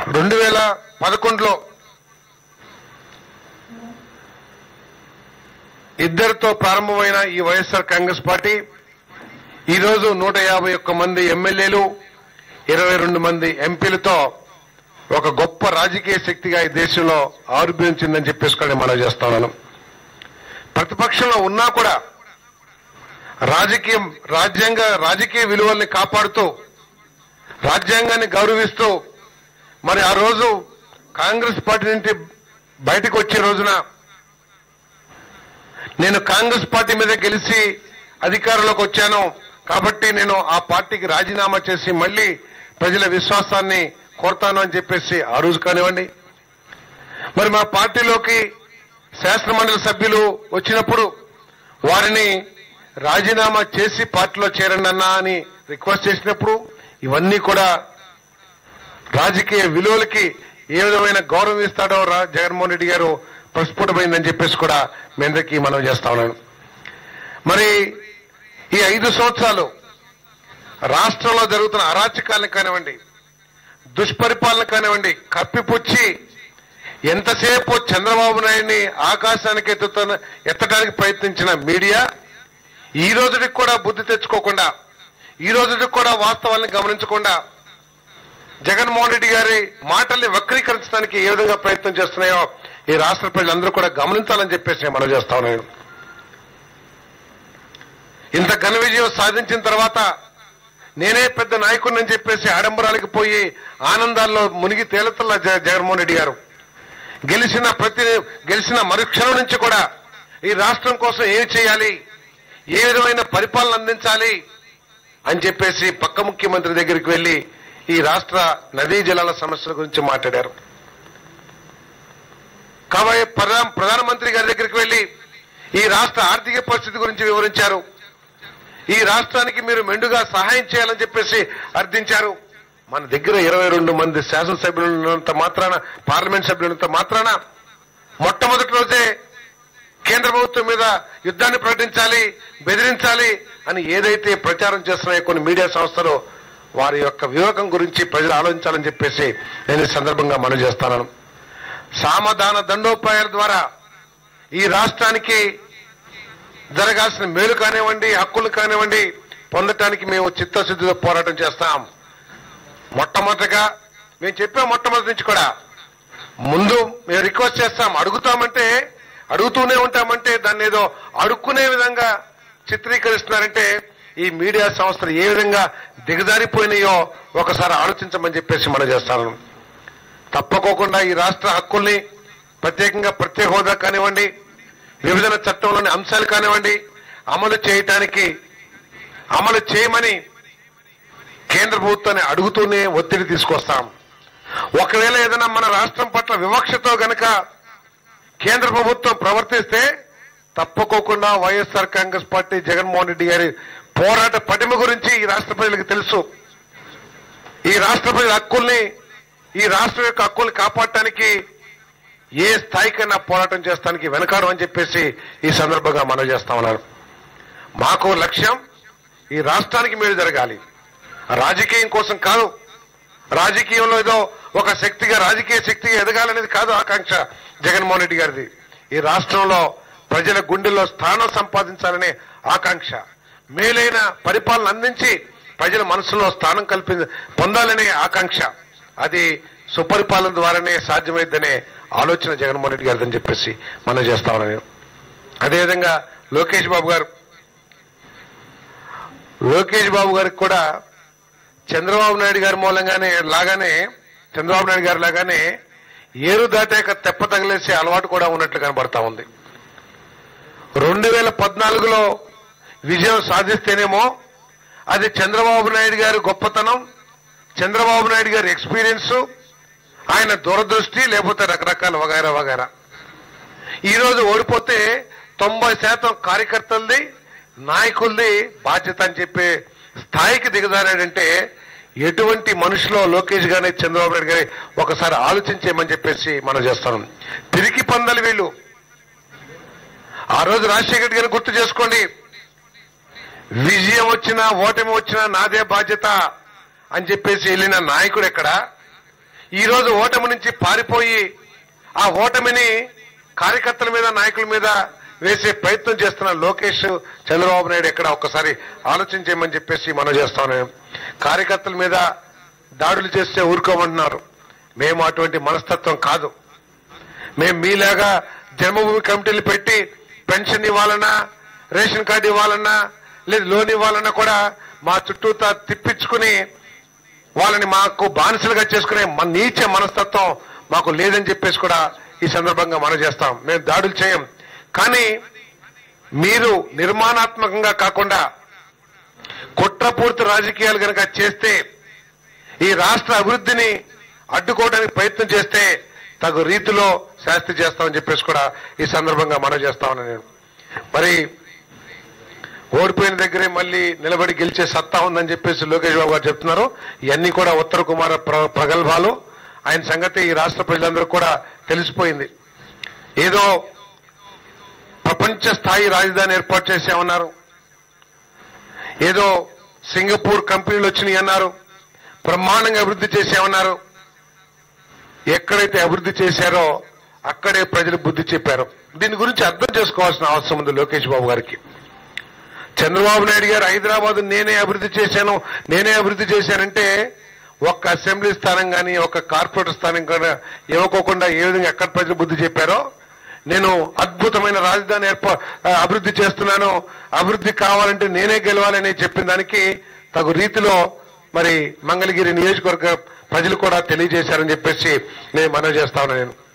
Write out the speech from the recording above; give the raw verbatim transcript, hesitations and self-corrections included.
రెండు వేల పదకొండులో ఇద్దరితో ప్రారంభమైన ఈ వైఎస్ఆర్ కాంగ్రెస్ పార్టీ ఈరోజు నూట యాభై ఒక్క మంది ఎమ్మెల్యేలు ఇరవై రెండు మంది ఎంపీలతో ఒక గొప్ప రాజకీయ శక్తిగా ఈ దేశంలో ఆవిర్భవించిందని చెప్పేసుకొని మనం చేస్తున్నాను. ప్రతిపక్షంలో ఉన్నా కూడా రాజకీయం రాజ్యాంగ రాజకీయ విలువల్ని కాపాడుతూ రాజ్యాంగాన్ని గౌరవిస్తూ మరి ఆ రోజు కాంగ్రెస్ పార్టీ నుంచి బయటకు వచ్చే రోజున నేను కాంగ్రెస్ పార్టీ మీద గెలిచి అధికారంలోకి వచ్చాను కాబట్టి నేను ఆ పార్టీకి రాజీనామా చేసి మళ్లీ ప్రజల విశ్వాసాన్ని కోరుతాను అని చెప్పేసి ఆ రోజు కానివ్వండి, మరి మా పార్టీలోకి శాసనమండలి సభ్యులు వచ్చినప్పుడు వారిని రాజీనామా చేసి పార్టీలో చేరండి అన్నా అని రిక్వెస్ట్ చేసినప్పుడు ఇవన్నీ కూడా రాజకీయ విలువలకి ఏ విధమైన గౌరవం ఇస్తాడో జగన్మోహన్ రెడ్డి గారు ప్రస్ఫుటమైందని చెప్పేసి కూడా మీ అందరికీ మనం చేస్తా ఉన్నాను. మరి ఈ ఐదు సంవత్సరాలు రాష్ట్రంలో జరుగుతున్న అరాచకాలను కానివ్వండి, దుష్పరిపాలన కానివ్వండి కప్పిపుచ్చి ఎంతసేపు చంద్రబాబు నాయుడిని ఆకాశానికి ఎత్తుతున్న ఎత్తడానికి ప్రయత్నించిన మీడియా ఈ రోజుకి కూడా బుద్ధి తెచ్చుకోకుండా, ఈ రోజుకి కూడా వాస్తవాలను గమనించకుండా జగన్మోహన్ రెడ్డి గారి మాటల్ని వక్రీకరించడానికి ఏ విధంగా ప్రయత్నం చేస్తున్నాయో ఈ రాష్ట్ర ప్రజలందరూ కూడా గమనించాలని చెప్పేసి నేను మనం చేస్తా ఉన్నాను. ఇంత ఘన విజయం సాధించిన తర్వాత నేనే పెద్ద నాయకుడిని అని చెప్పేసి ఆడంబరాలకు పోయి ఆనందాల్లో మునిగి తేలుతున్న జగన్మోహన్ రెడ్డి గారు గెలిచిన ప్రతి గెలిచిన మరుక్షణం నుంచి కూడా ఈ రాష్ట్రం కోసం ఏం చేయాలి, ఏ విధమైన పరిపాలన అందించాలి అని చెప్పేసి పక్క ముఖ్యమంత్రి దగ్గరికి వెళ్లి ఈ రాష్ట్ర నదీ జలాల సమస్యల గురించి మాట్లాడారు. కాబట్టి ప్రధానమంత్రి గారి దగ్గరికి వెళ్లి ఈ రాష్ట్ర ఆర్థిక పరిస్థితి గురించి వివరించారు. ఈ రాష్ట్రానికి మీరు మెండుగా సహాయం చేయాలని చెప్పేసి అర్థించారు. మన దగ్గర ఇరవై రెండు మంది శాసనసభ్యులున్నంత మాత్రాన, పార్లమెంట్ సభ్యులంత మాత్రాన మొట్టమొదటి రోజే కేంద్ర ప్రభుత్వం మీద యుద్ధాన్ని ప్రకటించాలి, బెదిరించాలి అని ఏదైతే ప్రచారం చేస్తున్నాయో కొన్ని మీడియా సంస్థలు, వారి యొక్క వివేకం గురించి ప్రజలు ఆలోచించాలని చెప్పేసి నేను ఈ సందర్భంగా మనం చేస్తాను. సామధాన దండోపాయాల ద్వారా ఈ రాష్ట్రానికి జరగాల్సిన మేలు కానివ్వండి, హక్కులు కానివ్వండి పొందటానికి మేము చిత్తశుద్ధితో పోరాటం చేస్తాం. మొట్టమొదటిగా మేము చెప్పాం, మొట్టమొదటి నుంచి కూడా ముందు మేము రిక్వెస్ట్ చేస్తాం. అడుగుతామంటే అడుగుతూనే ఉంటామంటే దాన్ని ఏదో అడుక్కునే విధంగా చిత్రీకరిస్తున్నారంటే ఈ మీడియా సంస్థలు ఏ విధంగా దిగజారిపోయినాయో ఒకసారి ఆలోచించమని చెప్పేసి మనం చేస్తాను. తప్పకోకుండా ఈ రాష్ట్ర హక్కుల్ని ప్రత్యేకంగా ప్రత్యేక హోదా కానివ్వండి, విభజన చట్టంలోని అంశాలు కానివ్వండి అమలు చేయటానికి అమలు చేయమని కేంద్ర ప్రభుత్వాన్ని అడుగుతూనే ఒత్తిడి తీసుకొస్తాం. ఒకవేళ ఏదైనా మన రాష్ట్రం పట్ల వివక్షతో గనక కేంద్ర ప్రభుత్వం ప్రవర్తిస్తే తప్పకోకుండా వైఎస్ఆర్ కాంగ్రెస్ పార్టీ జగన్మోహన్ రెడ్డి గారి పోరాట పటిమ గురించి ఈ రాష్ట్ర ప్రజలకు తెలుసు. ఈ రాష్ట్ర ప్రజల హక్కుల్ని, ఈ రాష్ట్రం యొక్క హక్కుల్ని కాపాడటానికి ఏ స్థాయికైనా పోరాటం చేస్తానికి వెనకాడు అని చెప్పేసి ఈ సందర్భంగా మనం చేస్తా ఉన్నారు. మాకు లక్ష్యం ఈ రాష్ట్రానికి మేలు జరగాలి, రాజకీయం కోసం కాదు. రాజకీయంలో ఏదో ఒక శక్తిగా రాజకీయ శక్తిగా ఎదగాలనేది కాదు ఆకాంక్ష జగన్మోహన్ రెడ్డి గారిది. ఈ రాష్ట్రంలో ప్రజల గుండెల్లో స్థానం సంపాదించాలనే ఆకాంక్ష, మేలైన పరిపాలన అందించి ప్రజల మనసులో స్థానం కల్పి పొందాలనే ఆకాంక్ష, అది సుపరిపాలన ద్వారానే సాధ్యమైందనే ఆలోచన జగన్మోహన్ రెడ్డి గారిదని చెప్పేసి మనం చేస్తా ఉన్నాను. అదేవిధంగా లోకేష్ బాబు గారు లోకేష్ బాబు గారికి కూడా చంద్రబాబు నాయుడు గారి మూలంగానే లాగానే చంద్రబాబు నాయుడు గారి లాగానే ఏరు దాటాక తెప్ప తగిలేసే అలవాటు కూడా ఉన్నట్లు కనబడతా ఉంది. రెండు వేల పద్నాలుగులో విజయం సాధిస్తేనేమో అది చంద్రబాబు నాయుడు గారి గొప్పతనం, చంద్రబాబు నాయుడు గారి ఎక్స్పీరియన్స్, ఆయన దూరదృష్టి, లేకపోతే రకరకాల వగైరా వగైరా. ఈరోజు ఓడిపోతే తొంభై శాతం కార్యకర్తలది, నాయకులది బాధ్యత అని చెప్పే స్థాయికి దిగజారాడంటే ఎటువంటి మనుషులో లోకేష్ గారి చంద్రబాబు నాయుడు గారి ఒకసారి ఆలోచించేయమని చెప్పేసి మనం చేస్తాం. తిరిగి పందాలు వీళ్ళు. ఆ రోజు రాజశేఖర్ గారిని గుర్తు చేసుకోండి, విజయం వచ్చినా ఓటమి వచ్చినా నాదే బాధ్యత అని చెప్పేసి వెళ్ళిన నాయకుడు ఎక్కడ? ఈ రోజు ఓటమి నుంచి పారిపోయి ఆ ఓటమిని కార్యకర్తల మీద నాయకుల మీద వేసే ప్రయత్నం చేస్తున్న లోకేష్ చంద్రబాబు నాయుడు ఎక్కడ ఒక్కసారి ఆలోచన చేయమని చెప్పేసి మనం చేస్తాను. కార్యకర్తల మీద దాడులు చేస్తే ఊరుకోమంటున్నారు. మేము అటువంటి మనస్తత్వం కాదు. మేము మీలాగా జన్మభూమి కమిటీలు పెట్టి పెన్షన్ ఇవ్వాలన్నా, రేషన్ కార్డు ఇవ్వాలన్నా, లేదు లోన్ ఇవ్వాలన్నా కూడా మా చుట్టూతా తిప్పించుకుని వాళ్ళని మాకు బానిసలుగా చేసుకునే మన నీచ మనస్తత్వం మాకు లేదని చెప్పేసి కూడా ఈ సందర్భంగా మనం చేస్తాం. మేము దాడులు చేయం. కానీ మీరు నిర్మాణాత్మకంగా కాకుండా కుట్రపూర్తి రాజకీయాలు కనుక చేస్తే, ఈ రాష్ట్ర అభివృద్ధిని అడ్డుకోవడానికి ప్రయత్నం చేస్తే తగు రీతిలో శాస్తి చేస్తామని చెప్పేసి కూడా ఈ సందర్భంగా మనం చేస్తామని నేను. మరి ఓడిపోయిన దగ్గరే మళ్ళీ నిలబడి గెలిచే సత్తా ఉందని చెప్పేసి లోకేష్ బాబు గారు చెప్తున్నారు. ఇవన్నీ కూడా ఉత్తర కుమార ప్రగల్భాలు. ఆయన సంగతి ఈ రాష్ట్ర ప్రజలందరూ కూడా తెలిసిపోయింది. ఏదో ప్రపంచ స్థాయి రాజధాని ఏర్పాటు చేసామన్నారు, ఏదో సింగపూర్ కంపెనీలు వచ్చినాయి అన్నారు, బ్రహ్మాండంగా అభివృద్ధి చేసామన్నారు. ఎక్కడైతే అభివృద్ధి చేశారో అక్కడే ప్రజలు బుద్ధి చెప్పారు. దీని గురించి అర్థం చేసుకోవాల్సిన అవసరం ఉంది లోకేష్ బాబు గారికి. చంద్రబాబు నాయుడు గారు హైదరాబాద్ నేనే అభివృద్ధి చేశాను నేనే అభివృద్ధి చేశానంటే ఒక్క అసెంబ్లీ స్థానం కానీ ఒక్క కార్పొరేటర్ స్థానం కూడా ఇవ్వకోకుండా ఏ విధంగా ఎక్కడ ప్రజలు బుద్ధి చెప్పారో, నేను అద్భుతమైన రాజధాని ఏర్పా అభివృద్ధి చేస్తున్నాను, అభివృద్ధి కావాలంటే నేనే గెలవాలని చెప్పిన దానికి తగు రీతిలో మరి మంగళగిరి నియోజకవర్గ ప్రజలు కూడా తెలియజేశారని చెప్పేసి నేను మనవి చేస్తా ఉన్నాను. నేను